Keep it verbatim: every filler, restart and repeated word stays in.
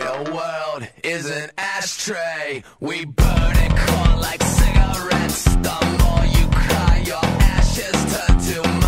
The world is an ashtray. We burn it cold like cigarettes. The more you cry, your ashes turn to